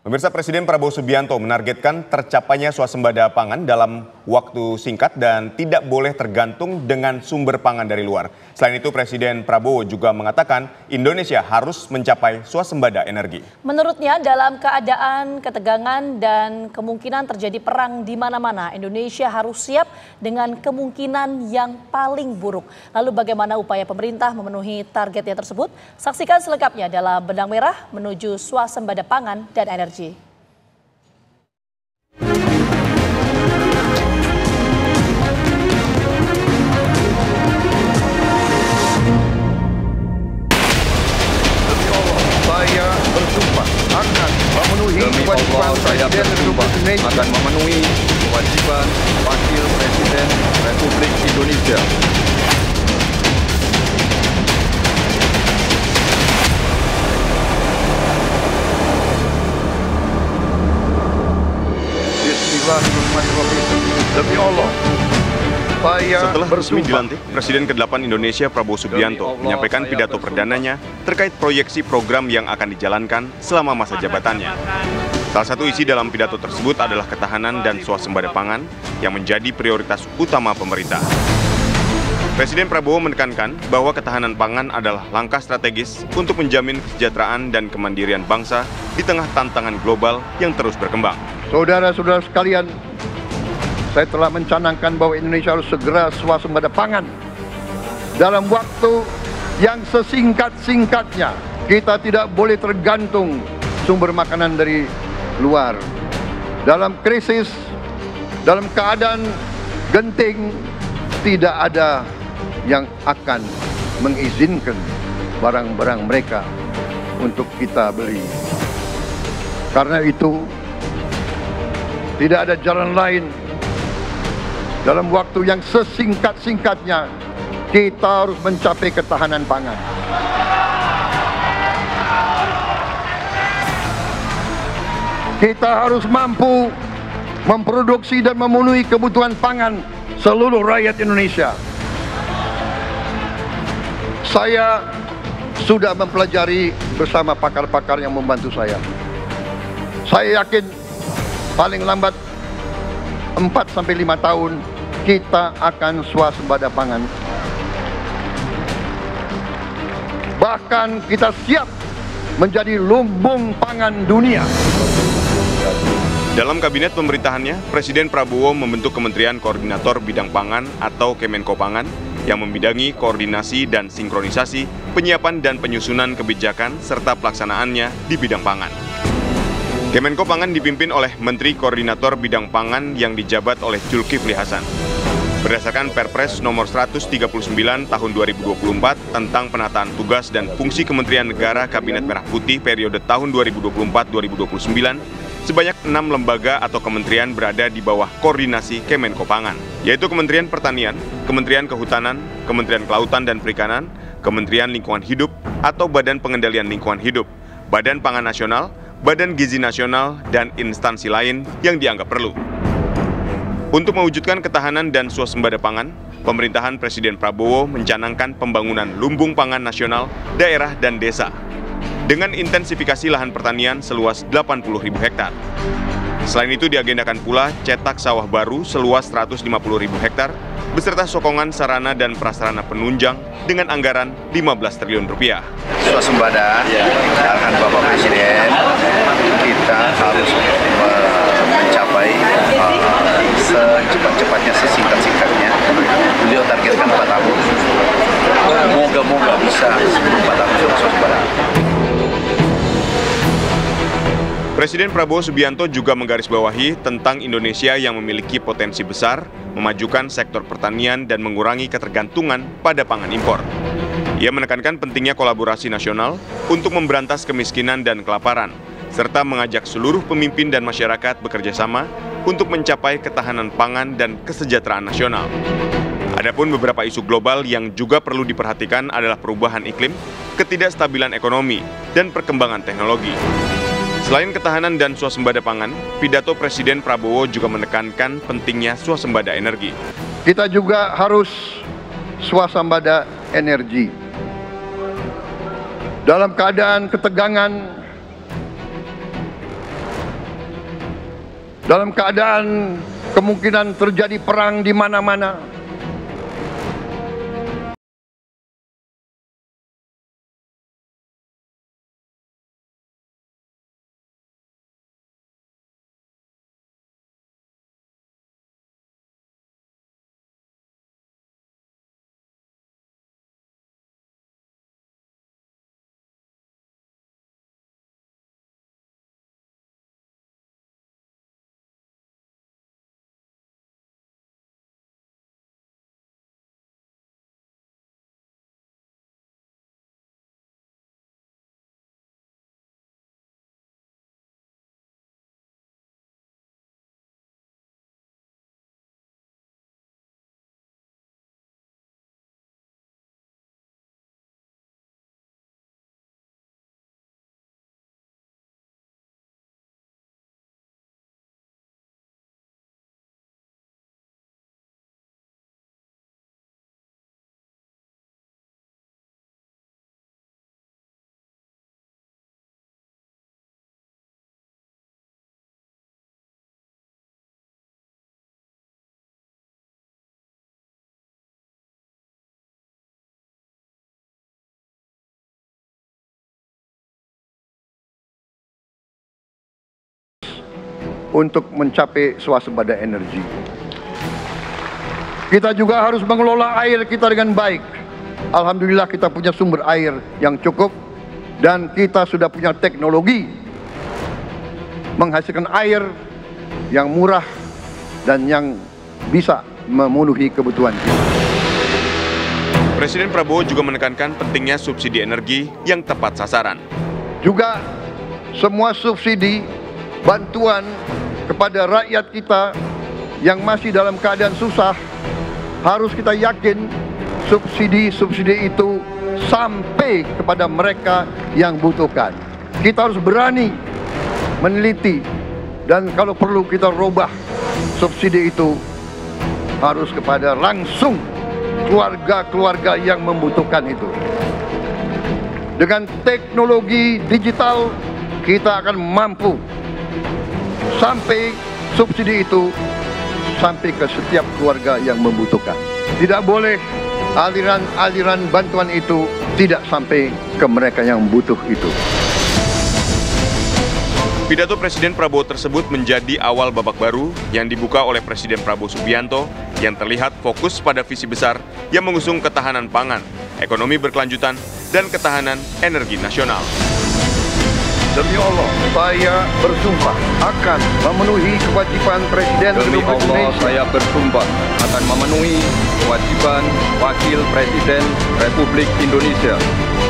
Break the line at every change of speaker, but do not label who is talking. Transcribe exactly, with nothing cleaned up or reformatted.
Pemirsa, Presiden Prabowo Subianto menargetkan tercapainya swasembada pangan dalam waktu singkat dan tidak boleh tergantung dengan sumber pangan dari luar. Selain itu, Presiden Prabowo juga mengatakan Indonesia harus mencapai swasembada energi.
Menurutnya, dalam keadaan ketegangan dan kemungkinan terjadi perang di mana-mana, Indonesia harus siap dengan kemungkinan yang paling buruk. Lalu bagaimana upaya pemerintah memenuhi targetnya tersebut? Saksikan selengkapnya dalam Benang Merah menuju swasembada pangan dan energi. Demi
Allah, saya bersumpah akan memenuhi kewajiban Presiden Republik Indonesia akan memenuhi kewajiban Wakil Presiden Republik Indonesia. Demi Allah, saya
Setelah resmi
bersumpah.
dilantik, Presiden kedelapan Indonesia Prabowo Subianto
Allah,
menyampaikan pidato perdananya terkait proyeksi program yang akan dijalankan selama masa jabatannya. Salah satu isi dalam pidato tersebut adalah ketahanan dan swasembada pangan yang menjadi prioritas utama pemerintah. Presiden Prabowo menekankan bahwa ketahanan pangan adalah langkah strategis untuk menjamin kesejahteraan dan kemandirian bangsa di tengah tantangan global yang terus berkembang.
Saudara-saudara sekalian, saya telah mencanangkan bahwa Indonesia harus segera swasembada pangan. Dalam waktu yang sesingkat-singkatnya, kita tidak boleh tergantung sumber makanan dari luar. Dalam krisis, dalam keadaan genting, tidak ada yang akan mengizinkan barang-barang mereka untuk kita beli. Karena itu, tidak ada jalan lain. Dalam waktu yang sesingkat-singkatnya, kita harus mencapai ketahanan pangan. Kita harus mampu memproduksi dan memenuhi kebutuhan pangan seluruh rakyat Indonesia. Saya sudah mempelajari bersama pakar-pakar yang membantu saya. Saya yakin paling lambat empat sampai lima tahun kita akan swasembada pangan. Bahkan kita siap menjadi lumbung pangan dunia.
Dalam kabinet pemerintahannya, Presiden Prabowo membentuk Kementerian Koordinator Bidang Pangan atau Kemenko Pangan yang membidangi koordinasi dan sinkronisasi penyiapan dan penyusunan kebijakan serta pelaksanaannya di bidang pangan. Kemenko Pangan dipimpin oleh Menteri Koordinator Bidang Pangan yang dijabat oleh Zulkifli Hasan. Berdasarkan Perpres nomor seratus tiga puluh sembilan tahun dua ribu dua puluh empat tentang penataan tugas dan fungsi Kementerian Negara Kabinet Merah Putih periode tahun dua ribu dua puluh empat sampai dua ribu dua puluh sembilan, sebanyak enam lembaga atau kementerian berada di bawah koordinasi Kemenko Pangan, yaitu Kementerian Pertanian, Kementerian Kehutanan, Kementerian Kelautan dan Perikanan, Kementerian Lingkungan Hidup atau Badan Pengendalian Lingkungan Hidup, Badan Pangan Nasional, Badan Gizi Nasional, dan instansi lain yang dianggap perlu. Untuk mewujudkan ketahanan dan swasembada pangan, pemerintahan Presiden Prabowo mencanangkan pembangunan lumbung pangan nasional, daerah, dan desa dengan intensifikasi lahan pertanian seluas delapan puluh ribu hektar. Selain itu diagendakan pula cetak sawah baru seluas seratus lima puluh ribu hektar beserta sokongan sarana dan prasarana penunjang dengan anggaran lima belas triliun rupiah.
Swasembada, arahan Bapak Presiden, kita harus mencapai uh, secepat-cepatnya, sesingkat-singkatnya. Beliau targetkan empat tahun. Moga-moga bisa sebelum empat tahun swasembada.
Presiden Prabowo Subianto juga menggarisbawahi tentang Indonesia yang memiliki potensi besar, memajukan sektor pertanian dan mengurangi ketergantungan pada pangan impor. Ia menekankan pentingnya kolaborasi nasional untuk memberantas kemiskinan dan kelaparan, serta mengajak seluruh pemimpin dan masyarakat bekerja sama untuk mencapai ketahanan pangan dan kesejahteraan nasional. Adapun beberapa isu global yang juga perlu diperhatikan adalah perubahan iklim, ketidakstabilan ekonomi, dan perkembangan teknologi. Selain ketahanan dan swasembada pangan, pidato Presiden Prabowo juga menekankan pentingnya swasembada energi.
Kita juga harus swasembada energi. Dalam keadaan ketegangan dalam keadaan kemungkinan terjadi perang di mana-mana, untuk mencapai swasembada energi. Kita juga harus mengelola air kita dengan baik. Alhamdulillah kita punya sumber air yang cukup dan kita sudah punya teknologi menghasilkan air yang murah dan yang bisa memenuhi kebutuhan kita.
Presiden Prabowo juga menekankan pentingnya subsidi energi yang tepat sasaran.
Juga semua subsidi bantuan kepada rakyat kita yang masih dalam keadaan susah, harus kita yakin subsidi-subsidi itu sampai kepada mereka yang butuhkan. Kita harus berani meneliti dan kalau perlu kita robah subsidi itu harus kepada langsung keluarga-keluarga yang membutuhkan itu. Dengan teknologi digital kita akan mampu sampai subsidi itu sampai ke setiap keluarga yang membutuhkan. Tidak boleh aliran-aliran bantuan itu tidak sampai ke mereka yang butuh itu.
Pidato Presiden Prabowo tersebut menjadi awal babak baru yang dibuka oleh Presiden Prabowo Subianto yang terlihat fokus pada visi besar yang mengusung ketahanan pangan, ekonomi berkelanjutan, dan ketahanan energi nasional.
Demi Allah, saya bersumpah akan memenuhi kewajiban Presiden
Demi
Republik
Allah,
Indonesia.
saya bersumpah akan memenuhi kewajiban Wakil Presiden Republik Indonesia